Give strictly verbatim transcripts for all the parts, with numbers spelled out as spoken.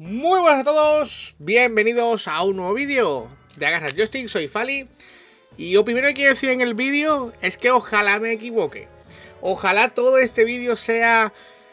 Muy buenas a todos, bienvenidos a un nuevo vídeo de Agarra el Joystick, soy Fali. Y lo primero que quiero decir en el vídeo es que ojalá me equivoque. Ojalá todo este vídeo sea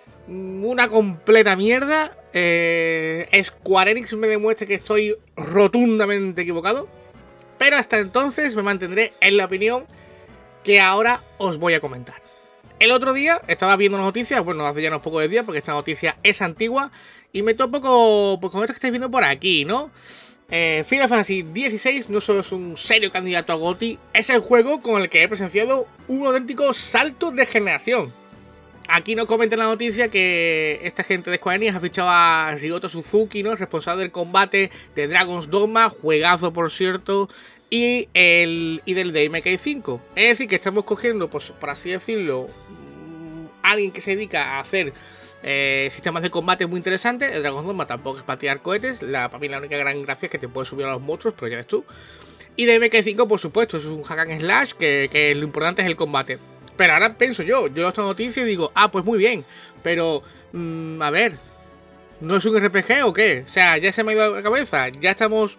una completa mierda. eh, Square Enix me demuestre que estoy rotundamente equivocado. Pero hasta entonces me mantendré en la opinión que ahora os voy a comentar. El otro día estaba viendo noticias, bueno, hace ya unos pocos días porque esta noticia es antigua, y me topo con, pues, con esto que estáis viendo por aquí, ¿no? Eh, Final Fantasy dieciséis no solo es un serio candidato a GOTY, es el juego con el que he presenciado un auténtico salto de generación. Aquí nos comenta en la noticia que esta gente de Square Enix ha fichado a Ryoto Suzuki, ¿no? Responsable del combate de Dragon's Dogma, juegazo por cierto, y, el, y del D M K cinco. Es decir, que estamos cogiendo, pues, por así decirlo, alguien que se dedica a hacer eh, sistemas de combate muy interesantes. El Dragon's Dogma tampoco es para tirar cohetes. La, para mí la única gran gracia es que te puedes subir a los monstruos, pero ya ves tú. Y D M K cinco, por supuesto, es un hack and slash que, que lo importante es el combate. Pero ahora pienso yo, yo leo esta noticia y digo, ah, pues muy bien, pero, mmm, a ver, ¿no es un R P G o qué? O sea, ya se me ha ido la cabeza, ya estamos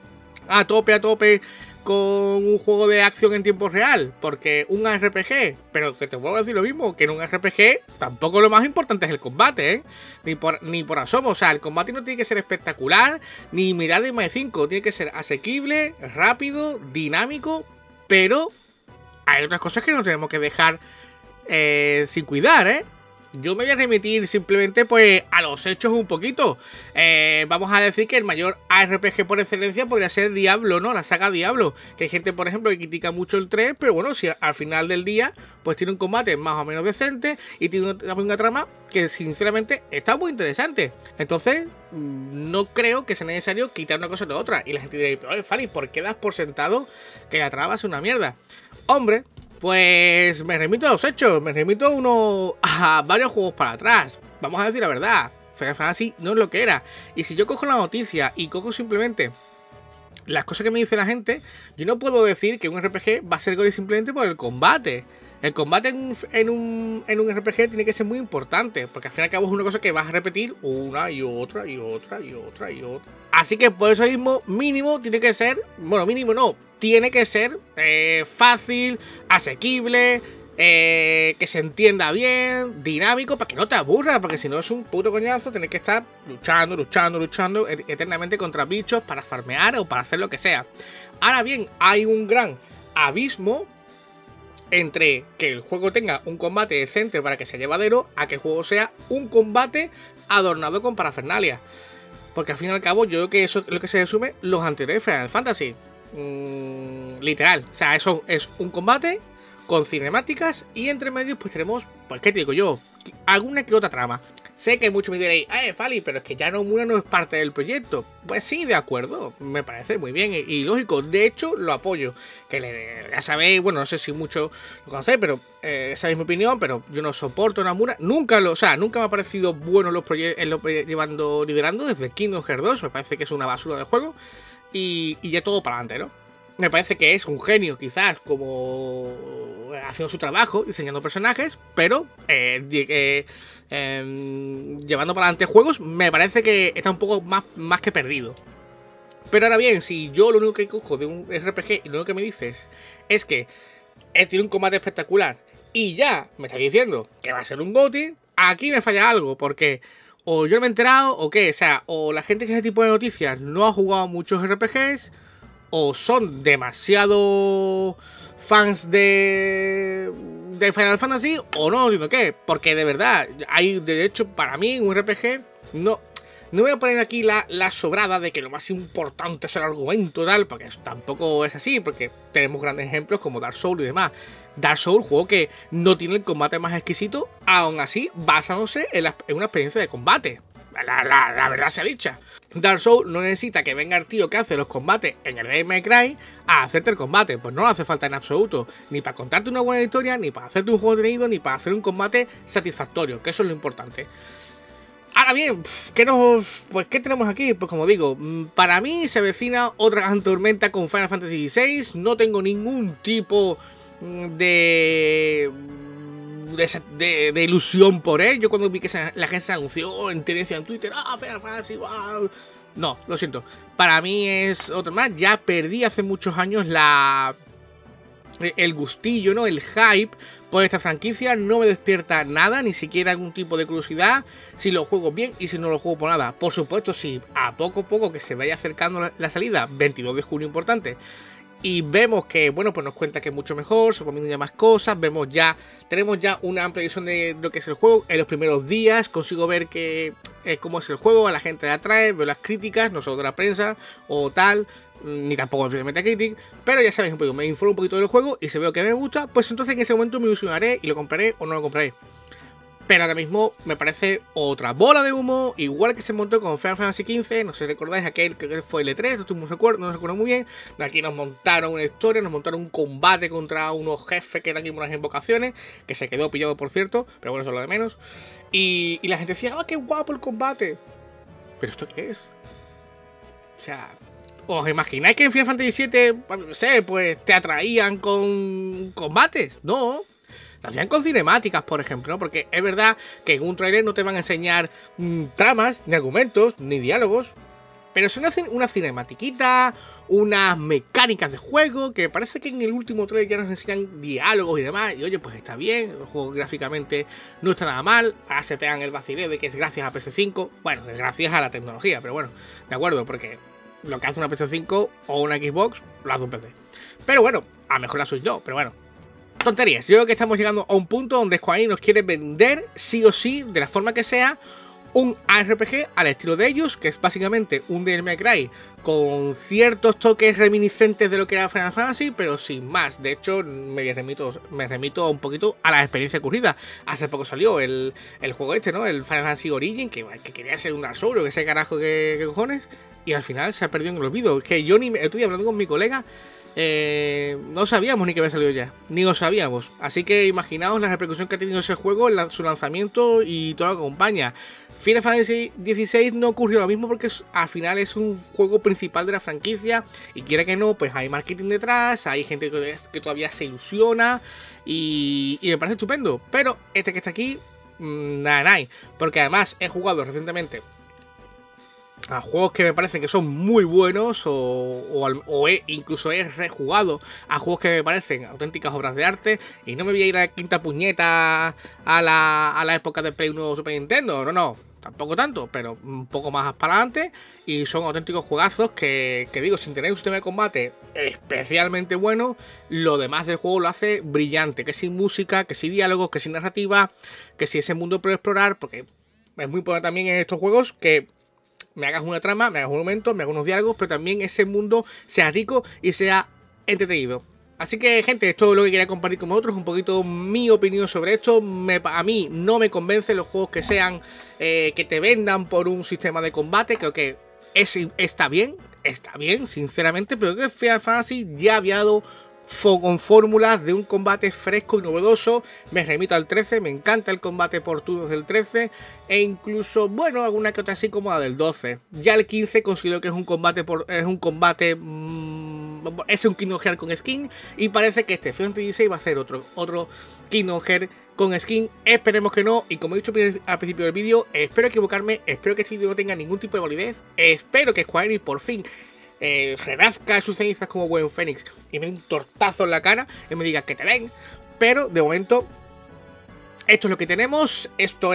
a tope, a tope con un juego de acción en tiempo real, porque un R P G, pero que te vuelvo a decir lo mismo, que en un R P G tampoco lo más importante es el combate, ¿eh? Ni por, ni por asomo, o sea, el combate no tiene que ser espectacular, ni mirar de M cinco, tiene que ser asequible, rápido, dinámico, pero hay otras cosas que no tenemos que dejar eh, sin cuidar, ¿eh? Yo me voy a remitir simplemente pues a los hechos un poquito. Eh, vamos a decir que el mayor R P G por excelencia podría ser Diablo, ¿no? La saga Diablo. Que hay gente, por ejemplo, que critica mucho el tres, pero bueno, si al final del día pues tiene un combate más o menos decente y tiene una, una trama que sinceramente está muy interesante. Entonces, no creo que sea necesario quitar una cosa de la otra. Y la gente dirá, oye, Fali, ¿por qué das por sentado que la trama es una mierda? Hombre, pues me remito a los hechos, me remito a, uno, a varios juegos para atrás. Vamos a decir la verdad, Final Fantasy no es lo que era. Y si yo cojo la noticia y cojo simplemente las cosas que me dice la gente, yo no puedo decir que un R P G va a ser GOTY simplemente por el combate. El combate en un, en, un, en un R P G tiene que ser muy importante, porque al fin y al cabo es una cosa que vas a repetir una y otra y otra y otra y otra. Así que por eso mismo, mínimo tiene que ser, bueno, mínimo no, tiene que ser eh, fácil, asequible, eh, que se entienda bien, dinámico, para que no te aburras, porque si no es un puto coñazo tener que estar luchando, luchando, luchando eternamente contra bichos para farmear o para hacer lo que sea. Ahora bien, hay un gran abismo entre que el juego tenga un combate decente para que sea llevadero a que el juego sea un combate adornado con parafernalia. Porque al fin y al cabo yo creo que eso es lo que se resume los anteriores Final Fantasy. Mm, literal. O sea, eso es un combate con cinemáticas y entre medios pues tenemos, pues qué te digo yo, alguna que otra trama. Sé que muchos me diréis, eh, Fali, pero es que ya Nomura no es parte del proyecto. Pues sí, de acuerdo, me parece muy bien y, y lógico. De hecho, lo apoyo. Que le, ya sabéis, bueno, no sé si mucho lo conocéis, pero eh, sabéis mi opinión, pero yo no soporto a Nomura. Nunca lo, o sea, nunca me ha parecido bueno los proyectos, lo llevando, liderando desde Kingdom Hearts dos. Me parece que es una basura de juego y, y ya todo para adelante, ¿no? Me parece que es un genio, quizás, como haciendo su trabajo, diseñando personajes, pero eh, eh, eh, llevando para adelante juegos, me parece que está un poco más, más que perdido. Pero ahora bien, si yo lo único que cojo de un R P G y lo único que me dices es que tiene un combate espectacular y ya me estás diciendo que va a ser un GOTY, aquí me falla algo, porque o yo no me he enterado o qué, o sea, o la gente que hace este tipo de noticias no ha jugado muchos R P Gs, o son demasiado fans de, de Final Fantasy, o no, sino qué. Porque de verdad, hay, de hecho, para mí, un R P G, no, no voy a poner aquí la, la sobrada de que lo más importante es el argumento, tal, porque tampoco es así, porque tenemos grandes ejemplos como Dark Souls y demás. Dark Souls, juego que no tiene el combate más exquisito, aún así, basándose en, la, en una experiencia de combate. La, la, la verdad sea dicha. Dark Souls no necesita que venga el tío que hace los combates en el Devil May Cry a hacerte el combate. Pues no le hace falta en absoluto. Ni para contarte una buena historia, ni para hacerte un juego entretenido, ni para hacer un combate satisfactorio, que eso es lo importante. Ahora bien, ¿qué, nos, pues, ¿qué tenemos aquí? Pues como digo, para mí se avecina otra gran tormenta con Final Fantasy dieciséis. No tengo ningún tipo de de, de, de ilusión por él. Yo cuando vi que se, la gente se anunció en tendencia en Twitter, ah, Final Fantasy, wow. No, lo siento. Para mí es otro más. Ya perdí hace muchos años la... el gustillo, ¿no? El hype por esta franquicia. No me despierta nada, ni siquiera algún tipo de curiosidad si lo juego bien y si no lo juego por nada. Por supuesto, si a poco a poco que se vaya acercando la, la salida, veintidós de junio importante, y vemos que, bueno, pues nos cuenta que es mucho mejor, se ponen ya más cosas, vemos ya, tenemos ya una amplia visión de lo que es el juego. En los primeros días consigo ver que eh, cómo es el juego, a la gente le atrae, veo las críticas, no solo de la prensa o tal, ni tampoco de Metacritic, pero ya sabéis un poco, me informo un poquito del juego y si veo que me gusta, pues entonces en ese momento me ilusionaré y lo compraré o no lo compraré. Pero ahora mismo me parece otra bola de humo, igual que se montó con Final Fantasy quince, no sé si recordáis aquel que fue el E tres, no estoy muy recuerdo, no recuerdo muy bien. Aquí nos montaron una historia, nos montaron un combate contra unos jefes que eran unas invocaciones, que se quedó pillado por cierto, pero bueno, eso es lo de menos. Y, y la gente decía, ¡ah, qué guapo el combate! ¿Pero esto qué es? O sea, ¿os imagináis que en Final Fantasy siete, no sé, pues te atraían con combates? No. Lo hacían con cinemáticas, por ejemplo, ¿no? Porque es verdad que en un trailer no te van a enseñar mmm, tramas, ni argumentos, ni diálogos, pero son una, una cinematiquita, unas mecánicas de juego, que parece que en el último trailer ya nos enseñan diálogos y demás, y oye, pues está bien, el juego gráficamente no está nada mal, ahora se pegan el vacileo de que es gracias a P S cinco, bueno, es gracias a la tecnología, pero bueno, de acuerdo, porque lo que hace una P S cinco o una Xbox, lo hace un P C. Pero bueno, a lo mejor la Switch no, pero bueno. Tonterías, yo creo que estamos llegando a un punto donde Square Enix nos quiere vender, sí o sí, de la forma que sea, un R P G al estilo de ellos, que es básicamente un Devil May Cry con ciertos toques reminiscentes de lo que era Final Fantasy, pero sin más. De hecho, me remito, me remito un poquito a la experiencia ocurrida. Hace poco salió el, el juego este, ¿no? El Final Fantasy Origin, que, que quería ser un Dark Souls, que ese carajo que, que cojones, y al final se ha perdido en el olvido. Es que yo ni me estoy hablando con mi colega. Eh, no sabíamos ni que había salido ya, ni lo sabíamos. Así que imaginaos la repercusión que ha tenido ese juego en la, su lanzamiento y todo lo que acompaña. Final Fantasy dieciséis no ocurrió lo mismo porque es, al final es un juego principal de la franquicia y quiera que no, pues hay marketing detrás, hay gente que, que todavía se ilusiona y, y me parece estupendo. Pero este que está aquí, mmm, nada, nada, porque además he jugado recientemente a juegos que me parecen que son muy buenos o, o, o he, incluso he rejugado a juegos que me parecen auténticas obras de arte y no me voy a ir a la quinta puñeta a la, a la época de Play uno Super Nintendo, no, no, tampoco tanto, pero un poco más para adelante y son auténticos juegazos que, que digo, sin tener un sistema de combate especialmente bueno, lo demás del juego lo hace brillante, que sin música, que sin diálogos, que sin narrativa, que si ese mundo por explorar, porque es muy importante también en estos juegos que me hagas una trama, me hagas un momento, me hagas unos diálogos, pero también ese mundo sea rico y sea entretenido. Así que, gente, esto es lo que quería compartir con vosotros, un poquito mi opinión sobre esto. Me, a mí no me convencen los juegos que sean, eh, que te vendan por un sistema de combate. Creo que es, está bien, está bien, sinceramente, pero creo que Final Fantasy ya había dado con fórmulas de un combate fresco y novedoso. Me remito al trece, me encanta el combate por turnos del trece e incluso, bueno, alguna que otra así como la del doce. Ya el quince considero que es un combate por es un combate mmm, es un Kingdom Hearts con skin y parece que este Final Fantasy dieciséis va a ser otro otro Kingdom Hearts con skin. Esperemos que no, y como he dicho al principio del vídeo, espero equivocarme, espero que este vídeo no tenga ningún tipo de validez, espero que Square Enix por fin Eh, renazca sus cenizas como buen fénix y me dé un tortazo en la cara y me diga que te ven, pero de momento esto es lo que tenemos, esto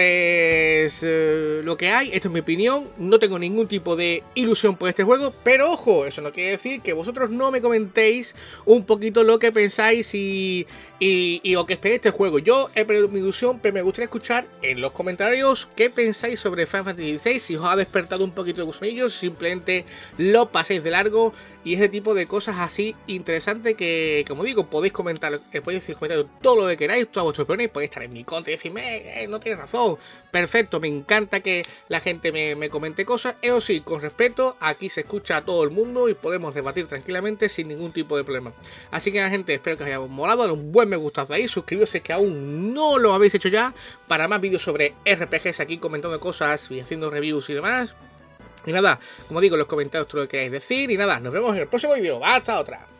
es eh, lo que hay, esto es mi opinión, no tengo ningún tipo de ilusión por este juego, pero ojo, eso no quiere decir que vosotros no me comentéis un poquito lo que pensáis y, y, y lo que esperéis de este juego. Yo he perdido mi ilusión, pero me gustaría escuchar en los comentarios qué pensáis sobre Final Fantasy dieciséis, si os ha despertado un poquito de gusanillos, simplemente lo paséis de largo y ese tipo de cosas así interesantes que, como digo, podéis comentar, podéis decir comentarios todo lo que queráis, todas vuestras opiniones, podéis estar en mi contra y decirme, eh, no tienes razón, perfecto, me encanta que la gente me, me comente cosas, eso sí, con respeto, aquí se escucha a todo el mundo y podemos debatir tranquilamente sin ningún tipo de problema. Así que, gente, espero que os haya molado, dale un buen me gustazo ahí, suscribiros si es que aún no lo habéis hecho ya, para más vídeos sobre R P Gs aquí comentando cosas y haciendo reviews y demás. Y nada, como digo, en los comentarios todo lo que queráis decir. Y nada, nos vemos en el próximo vídeo. Hasta otra.